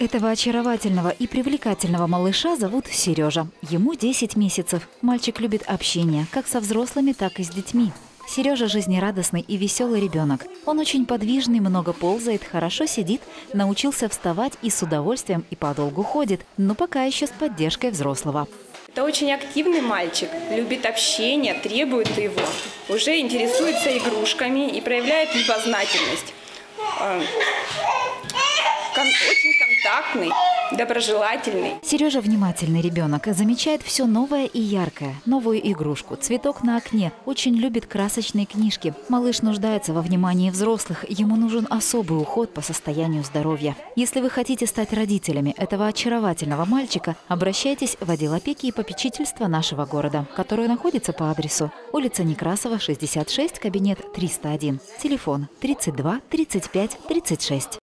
Этого очаровательного и привлекательного малыша зовут Сережа. Ему 10 месяцев. Мальчик любит общение, как со взрослыми, так и с детьми. Сережа жизнерадостный и веселый ребенок. Он очень подвижный, много ползает, хорошо сидит, научился вставать и с удовольствием и подолгу ходит, но пока еще с поддержкой взрослого. Это очень активный мальчик, любит общение, требует его, уже интересуется игрушками и проявляет любознательность. Очень контактный, доброжелательный. Сережа внимательный ребенок, замечает все новое и яркое. Новую игрушку, цветок на окне, очень любит красочные книжки. Малыш нуждается во внимании взрослых, ему нужен особый уход по состоянию здоровья. Если вы хотите стать родителями этого очаровательного мальчика, обращайтесь в отдел опеки и попечительства нашего города, который находится по адресу улица Некрасова, 66, кабинет 301, телефон 32 35 36.